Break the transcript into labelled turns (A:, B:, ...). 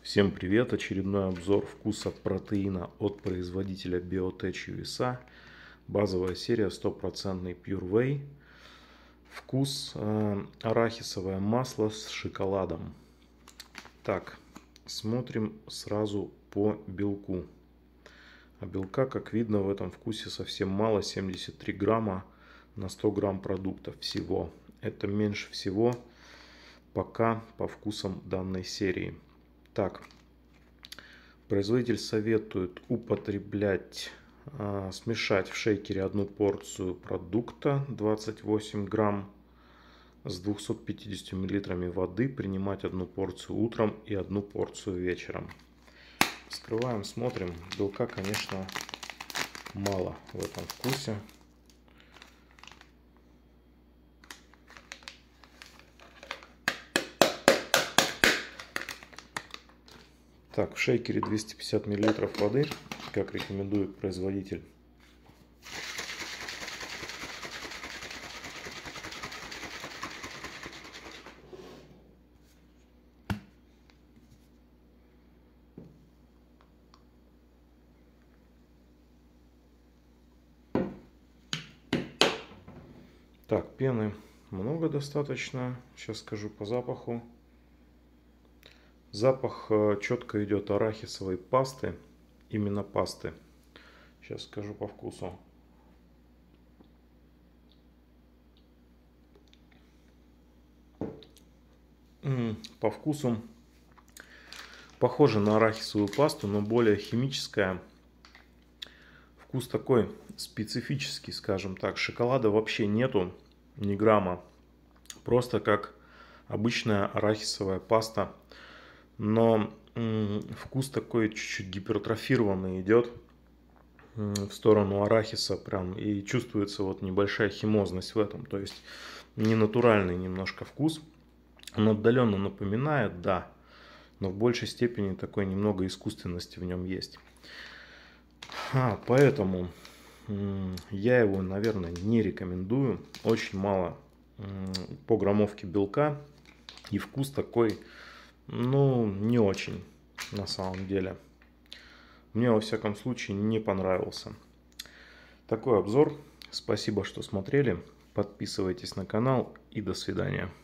A: Всем привет! Очередной обзор вкуса протеина от производителя Biotech USA. Базовая серия 100% Pure Whey. Вкус арахисовое масло с шоколадом. Так, смотрим сразу по белку. А белка, как видно, в этом вкусе совсем мало, 73 грамма на 100 грамм продукта всего. Это меньше всего пока по вкусам данной серии. Так, производитель советует употреблять, смешать в шейкере одну порцию продукта 28 грамм с 250 миллилитрами воды, принимать одну порцию утром и одну порцию вечером. Вскрываем, смотрим. Белка, конечно, мало в этом вкусе. Так, в шейкере 250 мл воды, как рекомендует производитель. Так, пены много достаточно. Сейчас скажу по запаху. Запах четко идет арахисовой пасты, именно пасты. Сейчас скажу по вкусу. По вкусу похоже на арахисовую пасту, но более химическая. Вкус такой специфический, скажем так. Шоколада вообще нету, ни грамма. Просто как обычная арахисовая паста. Но вкус такой чуть-чуть гипертрофированный идет в сторону арахиса прям. И чувствуется вот небольшая химозность в этом. То есть не натуральный немножко вкус. Он отдаленно напоминает, да. Но в большей степени такой немного искусственности в нем есть. Поэтому я его, наверное, не рекомендую. Очень мало по граммовке белка. И вкус такой, ну, не очень на самом деле. Мне, во всяком случае, не понравился. Такой обзор. Спасибо, что смотрели. Подписывайтесь на канал и до свидания.